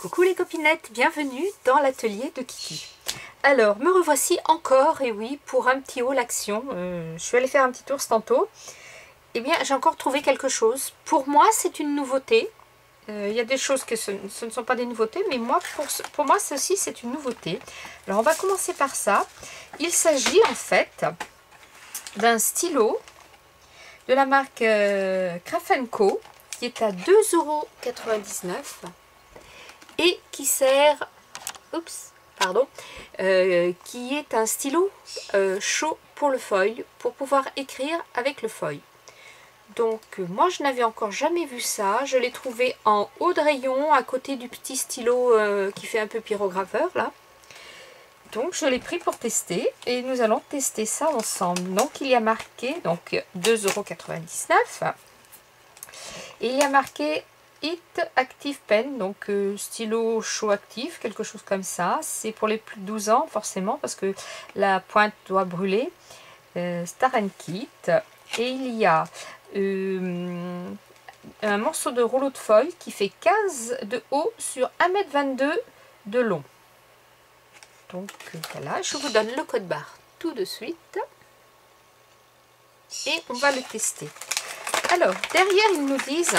Coucou les copinettes, bienvenue dans l'atelier de Kiki. Alors, me revoici encore, et oui, pour un petit haul action. Je suis allée faire un petit tour tantôt. Eh bien, j'ai encore trouvé quelque chose. Pour moi, c'est une nouveauté. Il y a des choses que ce ne sont pas des nouveautés, mais moi, pour moi, ceci, c'est une nouveauté. Alors, on va commencer par ça. Il s'agit en fait d'un stylo de la marque Craft & Co, qui est à 2,99 € et qui sert, qui est un stylo chaud pour le foil, pour pouvoir écrire avec le foil. Donc moi je n'avais encore jamais vu ça, je l'ai trouvé en haut de rayon à côté du petit stylo qui fait un peu pyrograveur là. Donc je l'ai pris pour tester et nous allons tester ça ensemble. Donc il y a marqué donc 2,99 € et il y a marqué Heat Active Pen, donc stylo chaud actif, quelque chose comme ça. C'est pour les plus de 12 ans forcément parce que la pointe doit brûler. Star & Kit. Et il y a un morceau de rouleau de foil qui fait 15 de haut sur 1,22 m de long. Donc voilà, je vous donne le code barre tout de suite. Et on va le tester. Alors, derrière, ils nous disent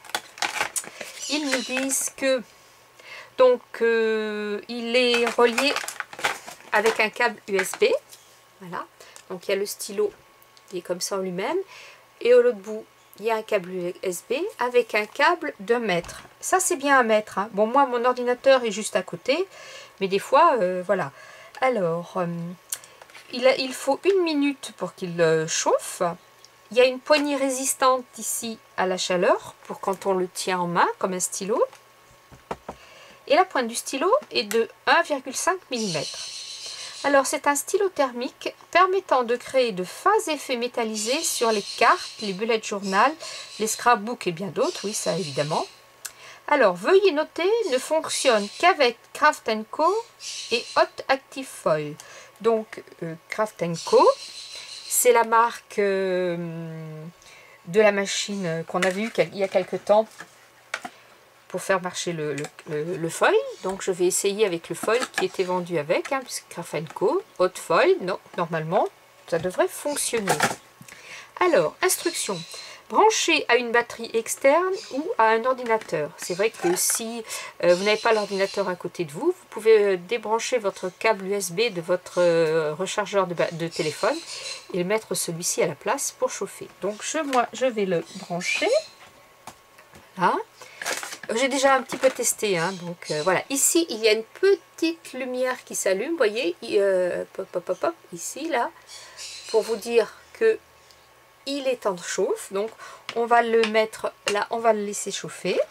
que donc il est relié avec un câble USB. Voilà. Donc il y a le stylo qui est comme ça en lui-même. Et au l'autre bout, il y a un câble USB avec un câble d'1 mètre. Ça, c'est bien 1 mètre. Hein. Bon, moi, mon ordinateur est juste à côté. Mais des fois, voilà. Alors, il faut 1 minute pour qu'il chauffe. Il y a une poignée résistante ici à la chaleur pour quand on le tient en main comme un stylo. Et la pointe du stylo est de 1,5 mm. Alors c'est un stylo thermique permettant de créer de fins effets métallisés sur les cartes, les bullet journal, les scrapbooks et bien d'autres, oui ça évidemment. Alors veuillez noter, ne fonctionne qu'avec Craft & Co et Hot Active Foil. Donc Craft & Co, c'est la marque de la machine qu'on avait eue il y a quelques temps pour faire marcher le foil. Donc je vais essayer avec le foil qui était vendu avec, hein, puisque Craft & Co, Hot Foil, non, normalement ça devrait fonctionner. Alors, instruction. Brancher à une batterie externe ou à un ordinateur. C'est vrai que si vous n'avez pas l'ordinateur à côté de vous, vous pouvez débrancher votre câble USB de votre rechargeur de téléphone et mettre celui-ci à la place pour chauffer. Donc moi je vais le brancher. Là. J'ai déjà un petit peu testé, hein, donc voilà. Ici, il y a une petite lumière qui s'allume, vous voyez, ici, là, pour vous dire que il est en chauffe. Donc, on va le mettre là, on va le laisser chauffer.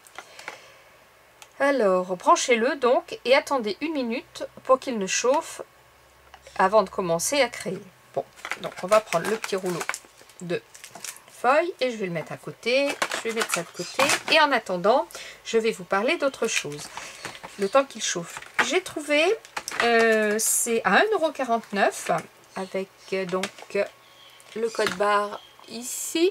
Alors, branchez-le donc et attendez 1 minute pour qu'il ne chauffe avant de commencer à créer. Bon, donc on va prendre le petit rouleau de feuille et je vais le mettre à côté, je vais mettre ça de côté et en attendant je vais vous parler d'autre chose le temps qu'il chauffe. J'ai trouvé c'est à 1,49 € avec donc le code barre ici.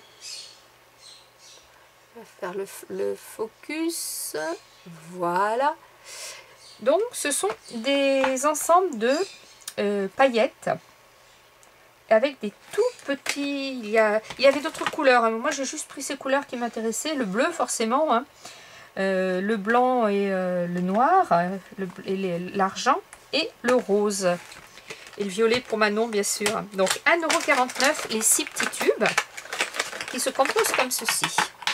On va faire le focus, voilà. Donc ce sont des ensembles de paillettes avec des tout petits, il y avait d'autres couleurs, hein. Moi j'ai juste pris ces couleurs qui m'intéressaient, le bleu forcément, hein. Le blanc et le noir, l'argent et le rose. Et le violet pour Manon bien sûr. Donc 1,49 € les 6 petits tubes qui se composent comme ceci.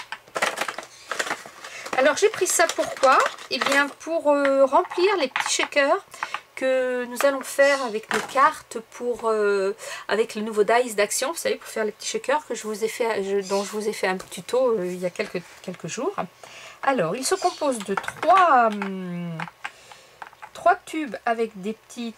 Alors j'ai pris ça pourquoi? Eh bien pour remplir les petits shakers que nous allons faire avec nos cartes pour avec le nouveau dice d'action, vous savez, pour faire les petits shakers que je vous ai fait, dont je vous ai fait un tuto il y a quelques jours. Alors il se compose de 3 tubes avec des petits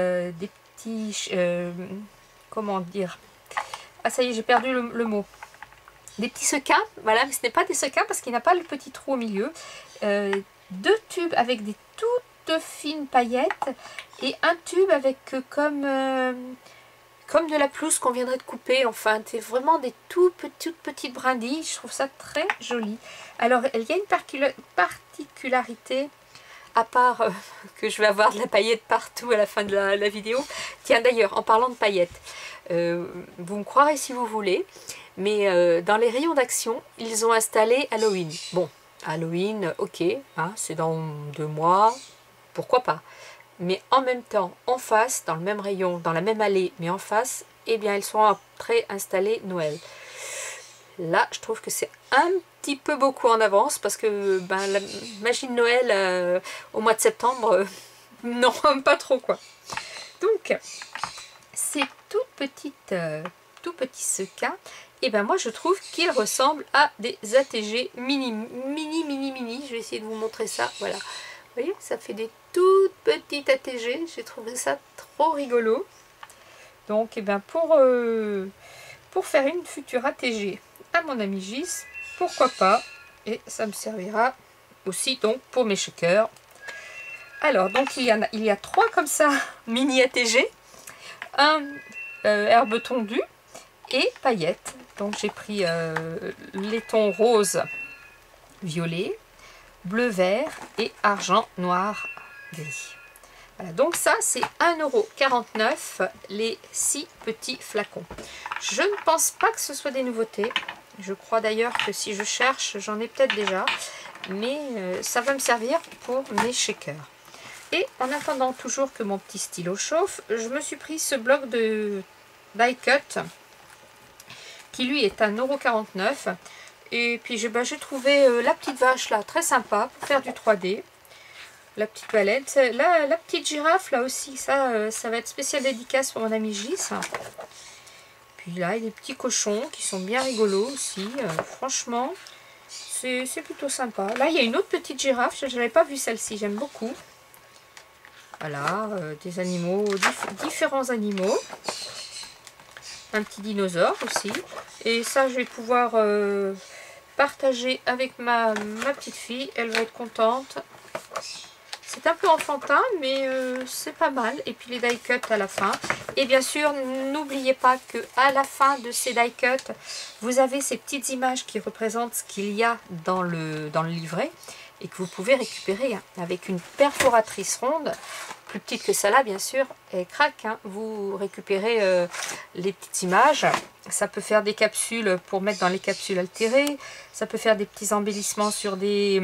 comment dire, ah ça y est j'ai perdu le mot, des petits sequins, voilà, mais ce n'est pas des sequins parce qu'il n'a pas le petit trou au milieu. 2 tubes avec des toutes fines paillettes et un tube avec comme de la pelouse qu'on viendrait de couper. Enfin, c'est vraiment des toutes petites brindilles. Je trouve ça très joli. Alors, il y a une particularité particularité, à part que je vais avoir de la paillette partout à la fin de la vidéo. Tiens, d'ailleurs, en parlant de paillettes, vous me croirez si vous voulez, mais dans les rayons d'Action, ils ont installé Halloween. Bon, Halloween, ok, hein, c'est dans 2 mois, pourquoi pas. Mais en même temps, en face, dans le même rayon, dans la même allée, mais en face, eh bien, ils sont après installés Noël. Là, je trouve que c'est un petit peu beaucoup en avance, parce que ben, la magie de Noël au mois de septembre, non, pas trop quoi. Donc, ces tout petit sequins, et ben moi je trouve qu'ils ressemblent à des ATG mini. Je vais essayer de vous montrer ça, voilà. Vous voyez, ça fait des toutes petites ATG, j'ai trouvé ça trop rigolo. Donc, et ben pour faire une future ATG à mon ami Gis, pourquoi pas, et ça me servira aussi donc pour mes shakers. Alors, donc il y a 3 comme ça, mini ATG, un herbe tondue et paillettes. Donc j'ai pris les tons rose, violet, bleu, vert et argent, noir, gris. Voilà, donc ça c'est 1,49 € les 6 petits flacons. Je ne pense pas que ce soit des nouveautés. Je crois d'ailleurs que si je cherche, j'en ai peut-être déjà. Mais ça va me servir pour mes shakers. Et en attendant toujours que mon petit stylo chauffe, je me suis pris ce bloc de die cut qui lui est 1,49 €. Et puis j'ai trouvé la petite vache là, très sympa pour faire du 3D. La petite palette. Là, la petite girafe là aussi, ça va être spécial dédicace pour mon ami Gis. Puis là, il y a des petits cochons qui sont bien rigolos aussi. Franchement, c'est plutôt sympa. Là, il y a une autre petite girafe, je n'avais pas vu celle-ci, j'aime beaucoup. Voilà, des animaux, différents animaux. Un petit dinosaure aussi. Et ça, je vais pouvoir partager avec ma petite fille. Elle va être contente. C'est un peu enfantin, mais c'est pas mal. Et puis les die cuts à la fin. Et bien sûr, n'oubliez pas que à la fin de ces die cuts, vous avez ces petites images qui représentent ce qu'il y a dans le livret. Et que vous pouvez récupérer avec une perforatrice ronde. Plus petite que ça là, bien sûr. Et crac, hein, vous récupérez les petites images. Ça peut faire des capsules pour mettre dans les capsules altérées. Ça peut faire des petits embellissements sur des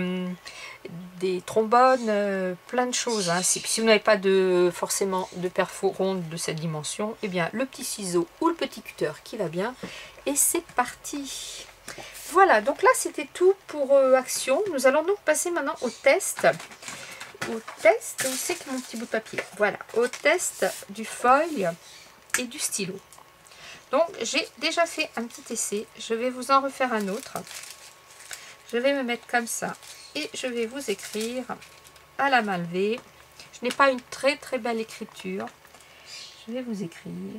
trombones, plein de choses. Hein. Si vous n'avez pas forcément de perfo ronde de cette dimension, eh bien le petit ciseau ou le petit cutter qui va bien. Et c'est parti. Voilà, donc là c'était tout pour Action. Nous allons donc passer maintenant au test. Où c'est que mon petit bout de papier? Voilà, au test du foil et du stylo. Donc j'ai déjà fait un petit essai. Je vais vous en refaire un autre. Je vais me mettre comme ça et je vais vous écrire à la main levée. Je n'ai pas une très très belle écriture. Je vais vous écrire.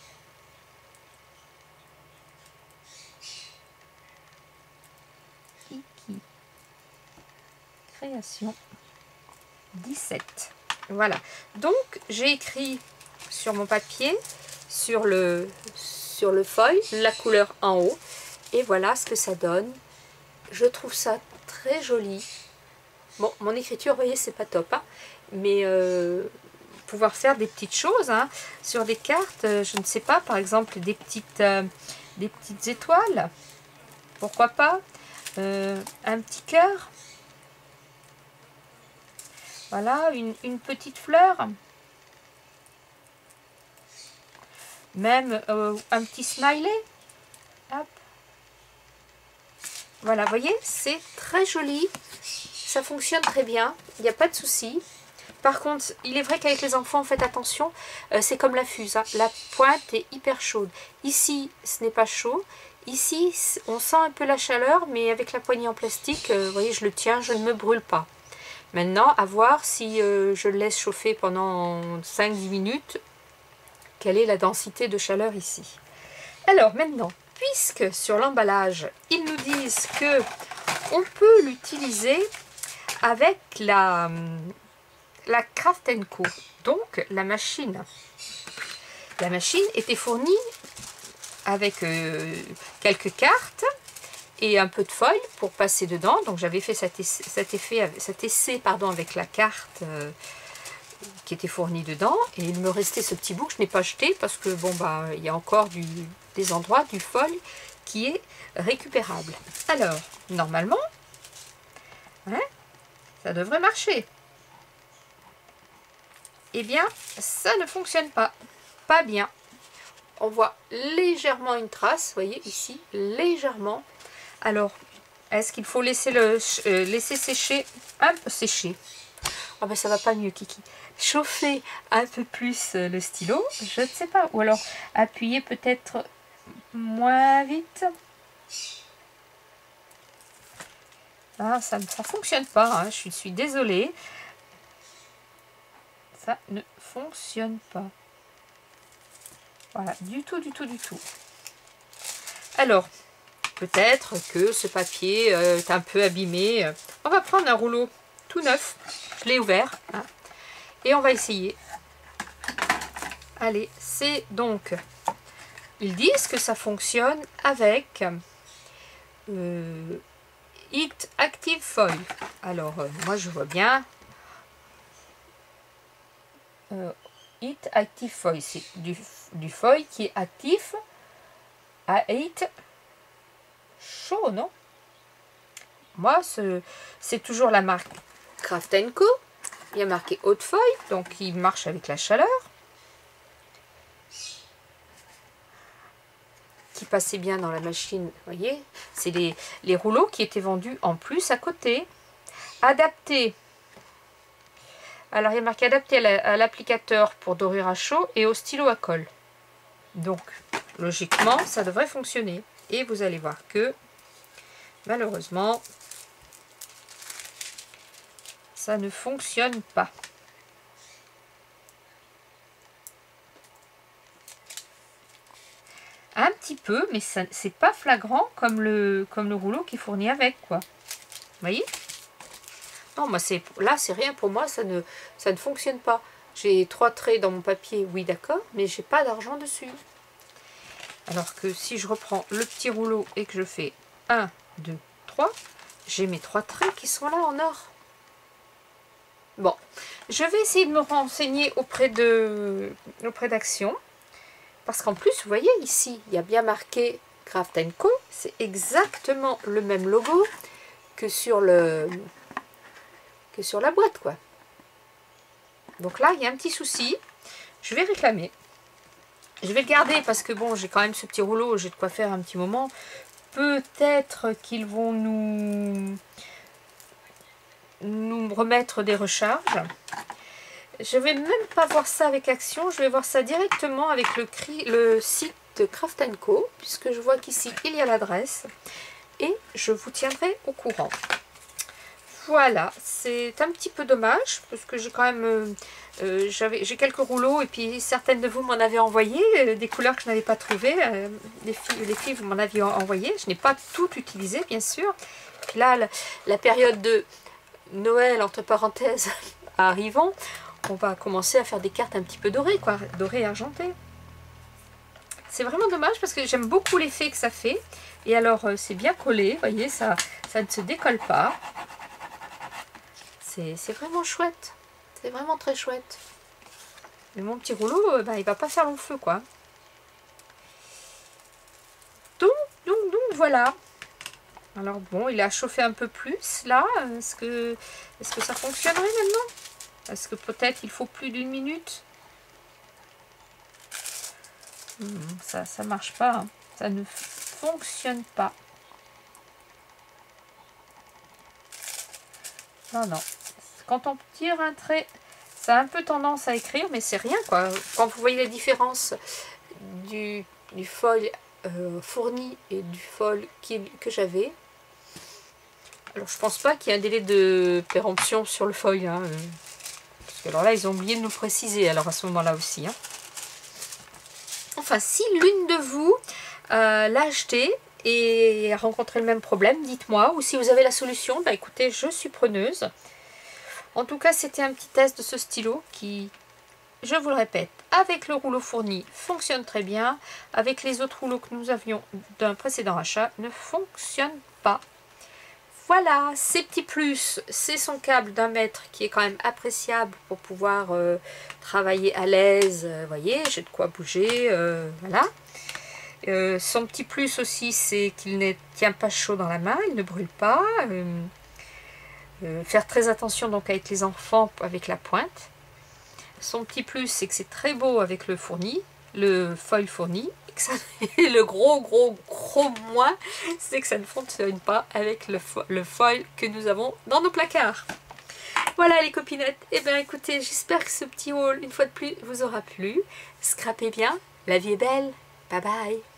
Kiki Création 17. Voilà. Donc j'ai écrit sur mon papier, sur le foil, la couleur en haut. Et voilà ce que ça donne. Je trouve ça très joli. Bon, mon écriture, vous voyez, c'est pas top. Hein, mais pouvoir faire des petites choses hein, sur des cartes, je ne sais pas, par exemple des petites étoiles. Pourquoi pas un petit cœur. Voilà, une petite fleur. Même un petit smiley. Hop. Voilà, vous voyez, c'est très joli. Ça fonctionne très bien. Il n'y a pas de souci. Par contre, il est vrai qu'avec les enfants, faites attention. C'est comme la fuse. Hein. La pointe est hyper chaude. Ici, ce n'est pas chaud. Ici, on sent un peu la chaleur, mais avec la poignée en plastique, vous voyez, je le tiens, je ne me brûle pas. Maintenant, à voir si je le laisse chauffer pendant 5-10 minutes, quelle est la densité de chaleur ici. Alors maintenant, puisque sur l'emballage, ils nous disent que on peut l'utiliser avec la Craft & Co. Donc la machine. La machine était fournie avec quelques cartes et un peu de foil pour passer dedans. Donc j'avais fait cet essai pardon, avec la carte qui était fournie dedans. Et il me restait ce petit bout que je n'ai pas jeté parce que bon bah il y a encore des endroits du foil qui est récupérable. Alors normalement, hein, ça devrait marcher. Eh bien, ça ne fonctionne pas. Pas bien. On voit légèrement une trace, vous voyez ici, légèrement. Alors, est-ce qu'il faut laisser laisser sécher un peu sécher? Oh ben ça va pas mieux, Kiki. Chauffer un peu plus le stylo, je ne sais pas. Ou alors appuyer peut-être moins vite. Ah, ça ne fonctionne pas, hein, je suis désolée. Ça ne fonctionne pas. Voilà, du tout, du tout, du tout. Alors, peut-être que ce papier est un peu abîmé. On va prendre un rouleau tout neuf. Je l'ai ouvert. Hein, et on va essayer. Allez, c'est donc... Ils disent que ça fonctionne avec Heat Active Foil. Alors, moi je vois bien... Heat Active Foil, c'est du foil qui est actif à heat chaud, non? Moi, c'est toujours la marque Craft & Co. Il y a marqué haute foil, donc il marche avec la chaleur. Qui passait bien dans la machine, vous voyez? C'est les rouleaux qui étaient vendus en plus à côté. Adapté. Alors, il y a marqué adapté à l'applicateur pour dorure à chaud et au stylo à colle. Donc, logiquement, ça devrait fonctionner. Et vous allez voir que, malheureusement, ça ne fonctionne pas. Un petit peu, mais c'est pas flagrant comme le rouleau qui est fourni avec, quoi. Vous voyez? Non, moi là c'est rien pour moi, ça ne fonctionne pas. J'ai 3 traits dans mon papier, oui d'accord, mais j'ai pas d'argent dessus. Alors que si je reprends le petit rouleau et que je fais 1, 2, 3, j'ai mes 3 traits qui sont là en or. Bon, je vais essayer de me renseigner auprès d'Action. Parce qu'en plus, vous voyez ici, il y a bien marqué Craft & Co. C'est exactement le même logo que sur la boîte, quoi. Donc là, il y a un petit souci. Je vais réclamer. Je vais le garder parce que bon, j'ai quand même ce petit rouleau, j'ai de quoi faire un petit moment. Peut-être qu'ils vont nous remettre des recharges. Je vais même pas voir ça avec Action, je vais voir ça directement avec le site de Craft & Co. Puisque je vois qu'ici, il y a l'adresse. Et je vous tiendrai au courant. Voilà, c'est un petit peu dommage parce que j'ai quand même j'ai quelques rouleaux et puis certaines de vous m'en avez envoyé des couleurs que je n'avais pas trouvées. Les filles vous m'en aviez envoyé. Je n'ai pas tout utilisé bien sûr. Puis là, la période de Noël entre parenthèses arrivant, on va commencer à faire des cartes un petit peu dorées, quoi, dorées et argentées. C'est vraiment dommage parce que j'aime beaucoup l'effet que ça fait. Et alors c'est bien collé, vous voyez, ça ne se décolle pas. C'est vraiment chouette. C'est vraiment très chouette. Mais mon petit rouleau, bah, il va pas faire long feu, quoi. Donc voilà. Alors bon, il a chauffé un peu plus, là. Est-ce que ça fonctionnerait maintenant? Est-ce que peut-être il faut plus d'1 minute? Ça marche pas. Hein. Ça ne fonctionne pas. Non. Quand on tire un trait, ça a un peu tendance à écrire, mais c'est rien, quoi. Quand vous voyez la différence du foil fourni et du foil que j'avais. Alors, je pense pas qu'il y ait un délai de péremption sur le foil. Hein, parce que alors là, ils ont oublié de nous préciser, alors à ce moment-là aussi. Hein. Enfin, si l'une de vous l'a acheté et a rencontré le même problème, dites-moi. Ou si vous avez la solution, bah écoutez, je suis preneuse. En tout cas, c'était un petit test de ce stylo qui, je vous le répète, avec le rouleau fourni, fonctionne très bien. Avec les autres rouleaux que nous avions d'un précédent achat, ne fonctionne pas. Voilà, ces petits plus, c'est son câble d'1 mètre qui est quand même appréciable pour pouvoir travailler à l'aise. Vous voyez, j'ai de quoi bouger, voilà. Son petit plus aussi, c'est qu'il ne tient pas chaud dans la main, il ne brûle pas. Faire très attention donc avec les enfants avec la pointe. Son petit plus, c'est que c'est très beau avec le fourni, le foil fourni. Et le gros moins, c'est que ça ne fonctionne pas avec le foil que nous avons dans nos placards. Voilà les copinettes, et bien écoutez, j'espère que ce petit haul, une fois de plus, vous aura plu. Scrapez bien, la vie est belle, bye bye.